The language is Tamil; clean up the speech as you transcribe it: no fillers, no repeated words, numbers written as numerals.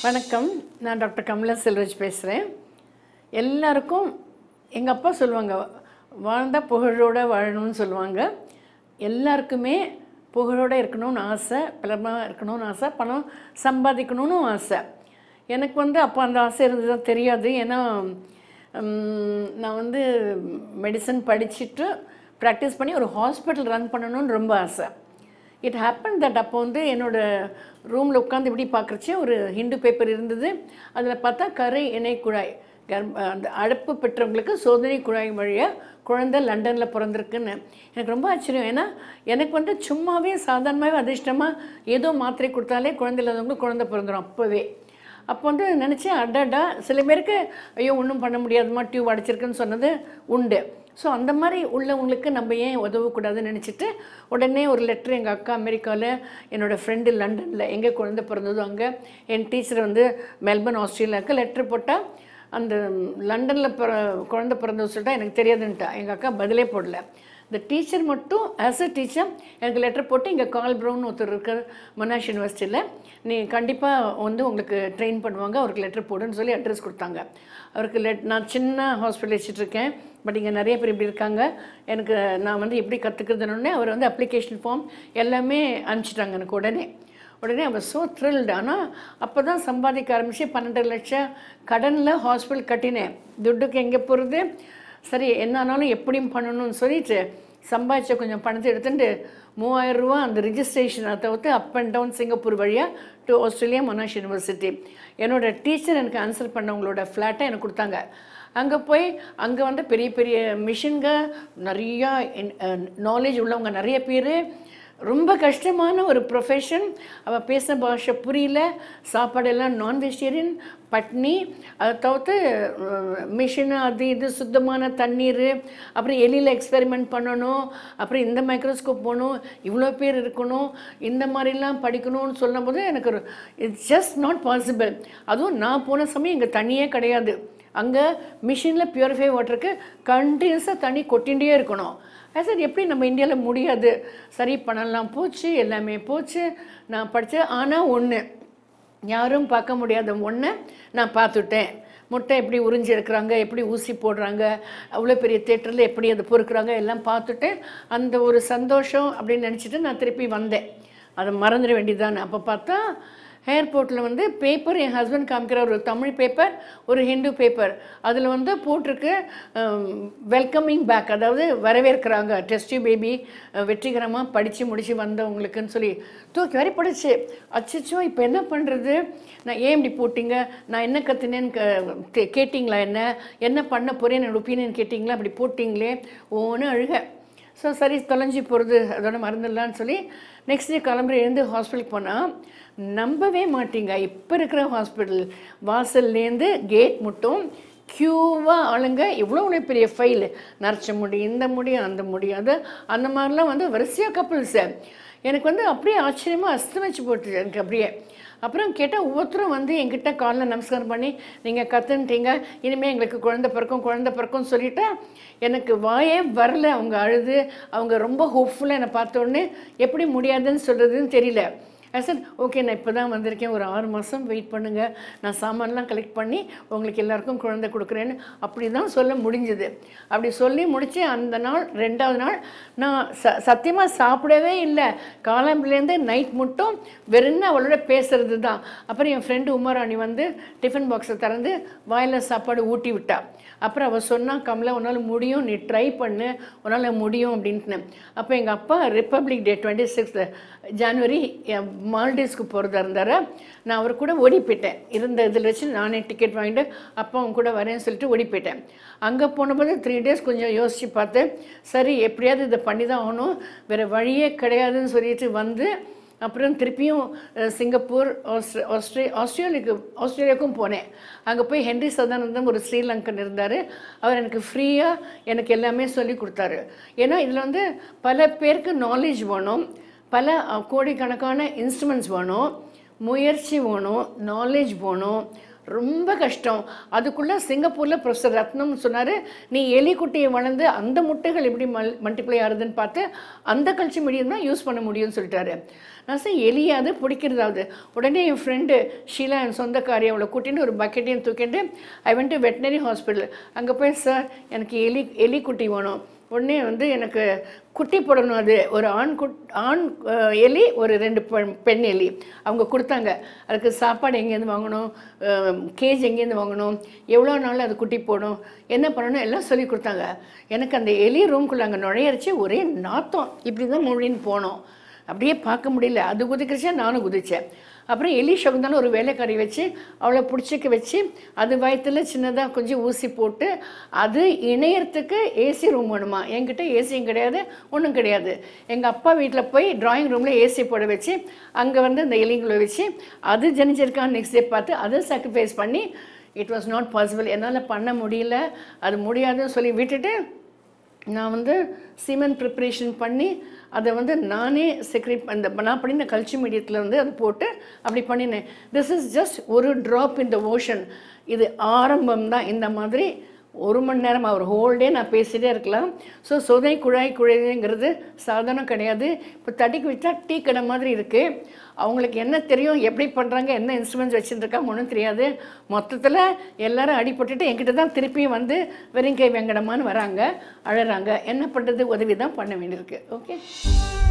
வணக்கம், நான் டாக்டர் கமலா செல்வராஜ் பேசுகிறேன். எல்லாருக்கும் எங்கள் அப்பா சொல்லுவாங்க, வாழ்ந்தால் புகழோடு வாழணும்னு சொல்லுவாங்க. எல்லாருக்குமே புகழோடு இருக்கணும்னு ஆசை, பலமாக இருக்கணும்னு ஆசை, பணம் சம்பாதிக்கணும்னு ஆசை. எனக்கு அப்போ அந்த ஆசை இருந்ததுதான் தெரியாது. ஏன்னா நான் மெடிசன் படிச்சுட்டு ப்ராக்டிஸ் பண்ணி ஒரு ஹாஸ்பிட்டல் ரன் பண்ணணும்னு ரொம்ப ஆசை. இட் ஹேப்பன் தட் அப்போ என்னோடய ரூமில் உட்காந்து இப்படி பார்க்குறச்சே ஒரு ஹிந்து பேப்பர் இருந்தது. அதில் பார்த்தா கரை இணை குழாய் அந்த அழைப்பு பெற்றவங்களுக்கு சோதனை குழாய் வழியாக குழந்தை லண்டனில் பிறந்திருக்குன்னு எனக்கு ரொம்ப ஆச்சரியம். ஏன்னா எனக்கு சும்மாவே சாதாரணமாகவே அதிர்ஷ்டமாக ஏதோ மாத்திரை கொடுத்தாலே குழந்தை இல்லாதவங்களுக்கு குழந்தை பிறந்துடும் அப்போவே. அப்போ நினச்சேன், அடாடா சில பேருக்கு ஐயோ ஒன்றும் பண்ண முடியாதுமா டியூப் அடைச்சிருக்குன்னு சொன்னது உண்டு. ஸோ அந்த மாதிரி உள்ளவங்களுக்கு நம்ம ஏன் உதவக்கூடாதுன்னு நினச்சிட்டு உடனே ஒரு லெட்ரு எங்கள் அக்கா அமெரிக்காவில், என்னோடய ஃப்ரெண்டு லண்டனில் எங்கே குழந்தை பிறந்ததோ அங்கே, என் டீச்சர் மெல்பர்ன் ஆஸ்திரேலியாவுக்கு லெட்ரு போட்டால் அந்த லண்டனில் குழந்தை பிறந்தது சொல்லிட்டா எனக்கு தெரியாதுன்ட்டா. எங்கள் அக்கா பதிலே போடல. இந்த டீச்சர் மட்டும் ஆஸ் அ டீச்சர் எனக்கு லெட்டர் போட்டு இங்கே கால் ப்ரௌன் ஒருத்தர் இருக்கார் மொனாஷ் யூனிவர்சிட்டியில், நீ கண்டிப்பாக உங்களுக்கு ட்ரெயின் பண்ணுவாங்க, அவருக்கு லெட்டர் போடுன்னு சொல்லி அட்ரஸ் கொடுத்தாங்க. அவருக்கு நான் சின்ன ஹாஸ்பிட்டல் வச்சுட்ருக்கேன், பட் இங்கே நிறைய பேர் இப்படி இருக்காங்க. எனக்கு நான் எப்படி கற்றுக்கிறதுனே அவர் அப்ளிகேஷன் ஃபார்ம் எல்லாமே அனுப்பிச்சிட்டாங்க எனக்கு உடனே அவர் ஸோ த்ரில்டு. ஆனால் அப்போ தான் சம்பாதிக்க ஆரம்பித்து 12 லட்சம் கடனில் ஹாஸ்பிட்டல் கட்டினேன். துட்டுக்கு எங்கே போகிறது, சரி என்ன ஆனாலும் எப்படியும் பண்ணணும்னு சொல்லிட்டு சம்பாதிச்ச கொஞ்சம் பணத்தை எடுத்துட்டு 3000 ரூபா அந்த ரிஜிஸ்ட்ரேஷனை தவிர்த்து அப் அண்ட் டவுன் சிங்கப்பூர் வழியாக டு ஆஸ்திரேலியா மொனாஷ் யூனிவர்சிட்டி. என்னோடய டீச்சர் எனக்கு ஆன்சர் பண்ணவங்களோட ஃப்ளாட்டை எனக்கு கொடுத்தாங்க. அங்கே போய் அங்கே பெரிய பெரிய மிஷின்க நிறையா நாலேஜ் உள்ளவங்க நிறைய பேர். ரொம்ப கஷ்டமான ஒரு ப்ரொஃபஷன். அவள் பேசின பாஷை புரியல, சாப்பாடெல்லாம் நான் வெஜிடேரியன், பட்னி, அதை தவிர்த்து மிஷினு அது இது சுத்தமான தண்ணீர், அப்புறம் எலியில் எக்ஸ்பெரிமெண்ட் பண்ணணும், அப்புறம் இந்த மைக்ரோஸ்கோப் போகணும், இவ்வளோ பேர் இருக்கணும், இந்த மாதிரிலாம் படிக்கணும்னு சொல்லும்போது எனக்கு இட்ஸ் ஜஸ்ட் நாட் பாசிபிள். அதுவும் நான் போன சமயம் இங்கே தண்ணியே கிடையாது. அங்கே மிஷினில் பியூரிஃபை வாட்டருக்கு கண்டினியூஸாக தண்ணி கொட்டிகிட்டே இருக்கணும். சார் எப்படி நம்ம இந்தியாவில் முடியாது, சரி பணம்லாம் போச்சு, எல்லாமே போச்சு. நான் படித்தேன், ஆனால் ஒன்று யாரும் பார்க்க முடியாத ஒன்றை நான் பார்த்துட்டேன். முட்டை எப்படி உறிஞ்சி எடுக்கிறாங்க, எப்படி ஊசி போடுறாங்க, அவ்வளோ பெரிய தேட்டரில் எப்படி அதை பொறுக்கிறாங்க எல்லாம் பார்த்துட்டு அந்த ஒரு சந்தோஷம் அப்படின்னு நினச்சிட்டு நான் திருப்பி வந்தேன். அதை மறந்துட வேண்டியதுதான். அப்போ பார்த்தா ஏர்போர்ட்டில் பேப்பர் என் ஹஸ்பண்ட் காமிக்கிற ஒரு தமிழ் பேப்பர், ஒரு ஹிந்து பேப்பர், அதில் போட்டிருக்கு வெல்கமிங் பேக், அதாவது வரவேற்கிறாங்க டெஸ்ட் பேபி வெற்றிகரமாக படித்து முடித்து வந்தவங்களுக்குன்னு சொல்லி தூக்கி வரை படிச்சு. அச்சோ இப்போ என்ன பண்ணுறது, நான் ஏன் இப்படி போட்டிங்க, நான் என்ன கற்றுனேன்னு கேட்டிங்களா, என்ன பண்ண போகிறேன் என்னோடய ஒப்பீனியன் கேட்டிங்களா, அப்படி போட்டிங்களே ஓன்னு அழுக. ஸோ சரி தொலைஞ்சி போகிறது அதோட மறந்துடலான்னு சொல்லி நெக்ஸ்ட் டே கிளம்புற எழுந்து ஹாஸ்பிட்டலுக்கு போனால் நம்பவே மாட்டிங்க, இப்போ இருக்கிற ஹாஸ்பிட்டல் வாசல்லேருந்து கேட் மட்டும் க்யூவாக ஆளுங்க, இவ்வளோ பெரிய ஃபைலு, நரைச்ச முடி, இந்த முடியும் அந்த முடியும், அது அந்த மாதிரிலாம் வரிசையாக கப்புள்ஸு. எனக்கு அப்படியே ஆச்சரியமாக அஸ்தமிச்சு போட்டுச்சு எனக்கு அப்படியே. அப்புறம் கேட்டால் ஒவ்வொருத்தரும் என்கிட்ட காலில் நமஸ்காரம் பண்ணி நீங்கள் கற்றுன்ட்டீங்க, இனிமேல் எங்களுக்கு குழந்தை பிறக்கும்னு சொல்லிவிட்டா எனக்கு வாயே வரல. அவங்க அழுது, அவங்க ரொம்ப ஹோப்ஃபுல்லாக என்னை பார்த்த உடனே எப்படி முடியாதுன்னு சொல்கிறதுன்னு தெரியல. சார் ஓகே நான் இப்போ தான் வந்திருக்கேன், ஒரு 6 மாதம் வெயிட் பண்ணுங்கள், நான் சாமான்லாம் கலெக்ட் பண்ணி உங்களுக்கு எல்லாேருக்கும் குழந்தை கொடுக்குறேன்னு அப்படி தான் சொல்ல முடிஞ்சுது. அப்படி சொல்லி முடித்து அந்த நாள் 2வது நாள் நான் சத்தியமாக சாப்பிடவே இல்லை. காலம்புலேருந்து நைட் மட்டும் வெறும் அவளோட பேசுகிறது தான். அப்புறம் என் ஃப்ரெண்டு உமாராணி டிஃபன் பாக்ஸை திறந்து வாயில் சாப்பாடு ஊட்டி விட்டா. அப்புறம் அவள் சொன்னால், கமலா உன்னால் முடியும், நீ ட்ரை பண்ணு, உன்னால் முடியும் அப்படின்ட்டு. அப்போ எங்கள் அப்பா ரிப்பப்ளிக் டே 26 ஜனவரி மால்டீவ்ஸ்க்கு போகிறதா இருந்தார். நான் அவர் கூட ஓடி போயிட்டேன். இருந்த இதில் வச்சு நானே டிக்கெட் வாங்கிட்டு அப்பா அவங்க கூட வரேன்னு சொல்லிட்டு ஓடி போயிட்டேன். அங்கே போனபோது 3 days கொஞ்சம் யோசித்து பார்த்து, சரி எப்படியாவது இதை பண்ணி தான் ஆகணும், வேறு வழியே கிடையாதுன்னு சொல்லிட்டு அப்புறம் திருப்பியும் சிங்கப்பூர் ஆஸ்திரேலியாவுக்கும் போனேன். அங்கே போய் ஹென்ரி சதானந்தம் ஒரு ஸ்ரீலங்கன் இருந்தார். அவர் எனக்கு ஃப்ரீயாக எனக்கு எல்லாமே சொல்லி கொடுத்தாரு. ஏன்னா இதில் பல பேருக்கு நாலேஜ் வேணும், பல கோடிக்கணக்கான இன்ஸ்ட்ருமெண்ட்ஸ் வேணும், முயற்சி வேணும், நாலேஜ் வேணும், ரொம்ப கஷ்டம். அதுக்குள்ளே சிங்கப்பூரில் ப்ரொஃபஸர் ரத்னம் சொன்னார், நீ எலிக்குட்டியை வளர்ந்து அந்த முட்டைகள் எப்படி மல்டிப்ளை ஆகுதுன்னு பார்த்து அந்த கல்ச்சர் மீடியம் தான் யூஸ் பண்ண முடியும்னு சொல்லிட்டாரு. நான் சார் எலியாவது பிடிக்கிறதாவது. உடனே என் ஃப்ரெண்டு ஷீலா, என் சொந்தக்காரி, அவளை கூட்டின்னு ஒரு பக்கெட்டையும் தூக்கிட்டு I went to veterinary hospital. அங்கே போய் சார் எனக்கு எலிக்குட்டி வேணும். உடனே எனக்கு குட்டி போடணும். அது ஒரு ஆண் எலி, ஒரு 2 பெண் எலி அவங்க கொடுத்தாங்க. அதுக்கு சாப்பாடு எங்கேருந்து வாங்கணும், கேஜ் எங்கேருந்து வாங்கணும், எவ்வளோ நாள் அது குட்டி போடும், என்ன பண்ணணும் எல்லாம் சொல்லி கொடுத்தாங்க. எனக்கு அந்த எலி ரூம்குள்ளே அங்கே நுழையரிச்சு ஒரே நாத்தம். இப்படி தான் மொழின்னு போனோம். அப்படியே பார்க்க முடியல. அது குதிக்கிறச்சா நானும் குதித்தேன். அப்புறம் எலி ஷகுந்தாலும் ஒரு வேலைக்காரி வச்சு அவளை பிடிச்சிக்க வச்சு அது வயத்தில் சின்னதாக கொஞ்சம் ஊசி போட்டு அது இணையறதுக்கு ஏசி ரூம் வேணுமா. என்கிட்ட ஏசியும் கிடையாது, ஒன்றும் கிடையாது. எங்கள் அப்பா வீட்டில் போய் ட்ராயிங் ரூமில் ஏசி போட வச்சு அங்கே இந்த எலிங்களை வச்சு அது ஜனிச்சிருக்கான்னு நெக்ஸ்ட் டே பார்த்து அதை சாக்ரிஃபைஸ் பண்ணி இட் வாஸ் நாட் பாசிபிள். என்னால் பண்ண முடியல, அது முடியாதுன்னு சொல்லி விட்டுட்டு நான் சீமெண்ட் ப்ரிப்ரேஷன் பண்ணி அதை நானே நான் பண்ணின கல்ச்சர் மீடியத்தில் அது போட்டு அப்படி பண்ணினேன். திஸ் இஸ் ஜஸ்ட் ஒரு ட்ராப் இன் த ஓஷன். இது ஆரம்பம் தான். இந்த மாதிரி 1 மணி நேரம் ஒரு ஹோல் டே நான் பேசிகிட்டே இருக்கலாம். ஸோ சொதை குழாய்ங்கிறது சாதாரணம் கிடையாது. இப்போ தட்டிக்கு வச்சா டீ கடை மாதிரி இருக்குது. அவங்களுக்கு என்ன தெரியும், எப்படி பண்ணுறாங்க, என்ன இன்ஸ்ட்ருமெண்ட்ஸ் வச்சுருக்காங்க ஒன்றும் தெரியாது. மொத்தத்தில் எல்லோரும் அடிபட்டுட்டு என்கிட்ட தான் திருப்பியும் வெறுங்கை வெங்கடமான்னு வராங்க, அழறாங்க. என்ன பண்ணுறது, உதவி தான் பண்ண வேண்டியிருக்கு. ஓகே.